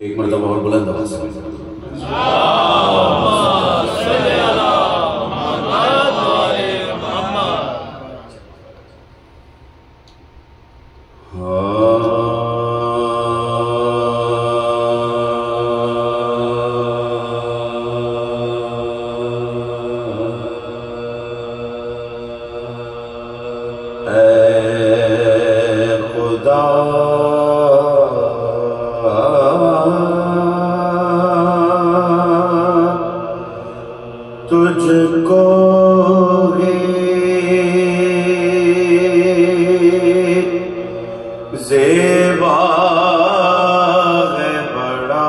एक मरतबा और बुलंद आवाज से तुझको ही ज़ेबा है बड़ा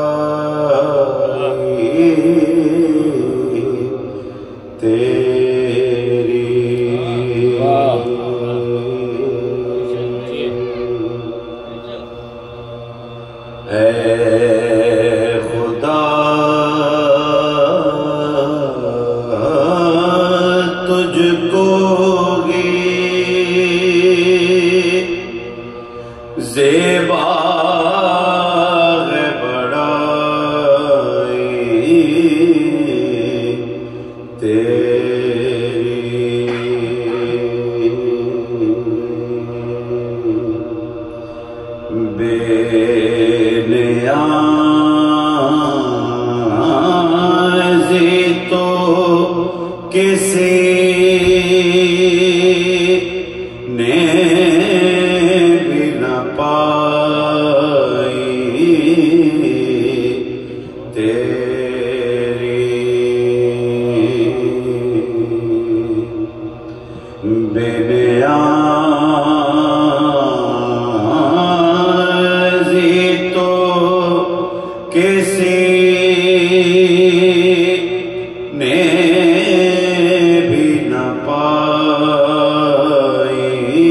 तेरी खुदा तुझको ही ज़ेबा है बड़ाई तेरी बेनियाज़ी तो किसी ने भी न पाई तेरी बेनियाज़ी तो किसी ने भी न पाई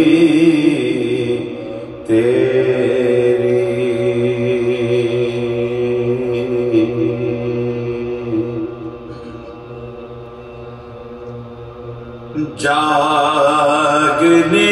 तेरी जागने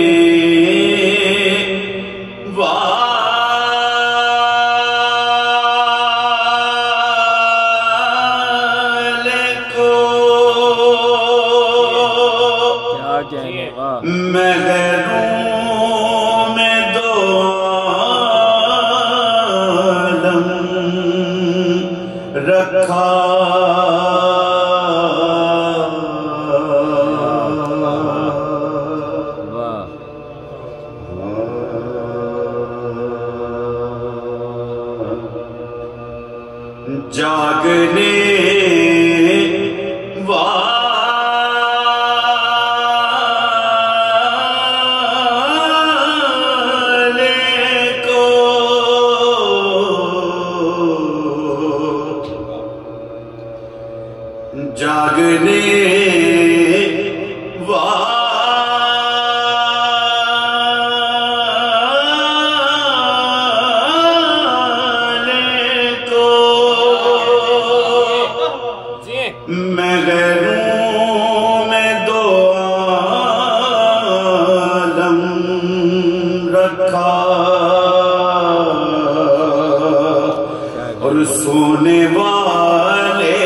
महरों में दो आलम रखा जागने जागने वाले को महरों में दो आलम रखा और सोने वाले